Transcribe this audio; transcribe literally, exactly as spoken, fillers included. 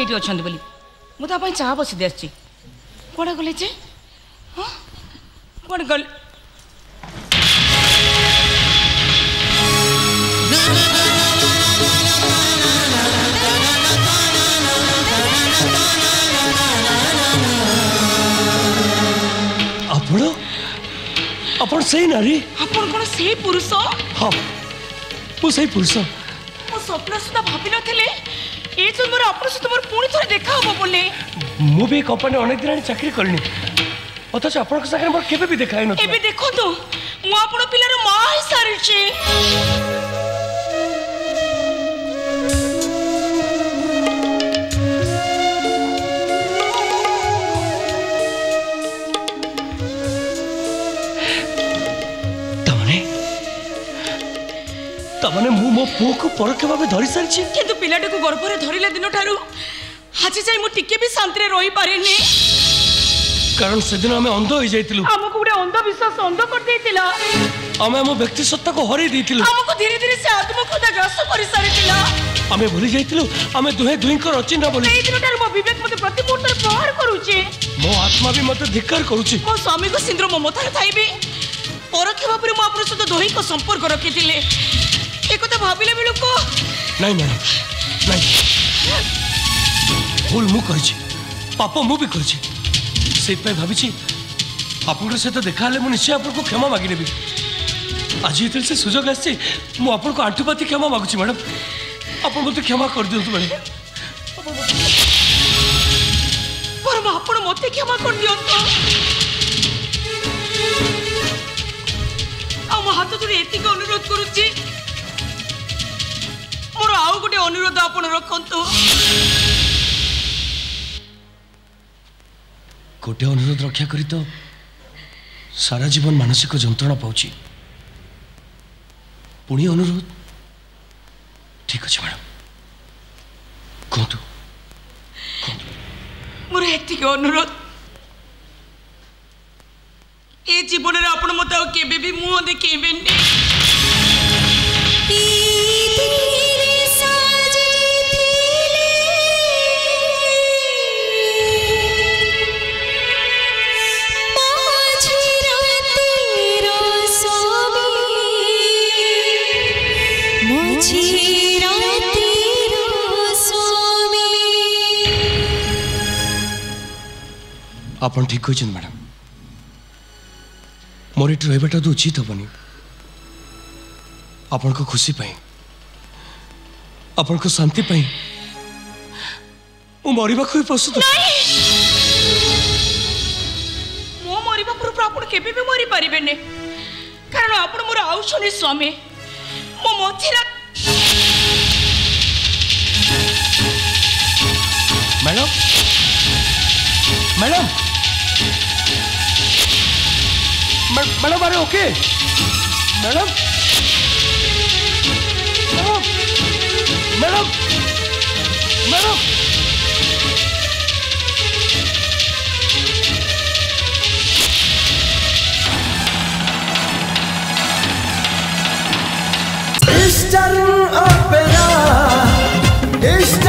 ये अच्छा बोली मुझे चाह बसी दे आसी कौन गले जे हाँ कौन गल आपण आपण सही नारी आपण कौन से पुरुष हाँ वो सही पुरुष मो स्वप्न सुधा भाभी नथिले ए जन्मर आपण सहित मोर पुणी थरे देखा हो बोले मु भी कंपनी अनेक दिन चाकरी करनी अथच आपण सागर मोर केबे भी देखा न एबे देखो तो मु आपण पिलार मां ही सारी छी तमने मु मो पुओ को परख भाव धरी सारी किंतु पिलाटी को गर्भ में धरला दिन ठारू आज जाए मु टिके भी शांति रही पारे कारण से दिन आम अंध हो जाइलु हमको गोटे अंधविश्वास अंध कर देतिला आम आम व्यक्ति सत्ता को हरई देतिलु हमको धीरे धीरे से आत्मक्षुदा ग्रास कर सारितिला आमे भूली जाइलु आमे दुहे दुही को रचिना बोली एई दिन ठारू मो विवेक मते प्रति मुहूर्त प्रहार करूची मो आत्मा भी मते धिक्कार करूची मो स्वामी को सिंद्र मो मथार थाइबे परख भाव मो आपन सहित दोही को संपर्क रखितिले एक तो भाविले बेलू को नहीं नहीं नहीं भूल मु करछि पाप मु भी करछि सेत पे भाबिछि आपन सहित देखा ले मु निश्चय आपन को क्षमा मागी नेबी आज इतल से सुजोग आछि मु आपन को आंठुपाती क्षमा मागुछि मैडम आपन मते क्षमा कर दियौ मैडम पर म आपन मते क्षमा कर दियौ तो आ म हाथ जोड़ी एति को अनुरोध करूछि मोर आउ गोटे अनुरोध आपण रखंतु गोटे अनुरोध रक्षा करी तो सारा जीवन मानसिक जंत्रणा पाउची पुणी अनुरोध ठीक अच्छे मैडम कहतु मोर एति अनुरोध ए जीवन रे आपण मते केबे भी मुंह देखेबेनी आपन ठीक कहछन मैडम मोर एट रहबाटा तो उचित हबनी आपन को खुशी पाई आपन को शांति पाई मु मरिबा को प्रस्तुत मो मरिबा पूर्व आपन केबे भी मरि परिबेने कारण आपन मोर आउछनी स्वामी मो मथिरा मैडम मैडम मैडम अरे okay madam madam madam madam Eastern Opera, Eastern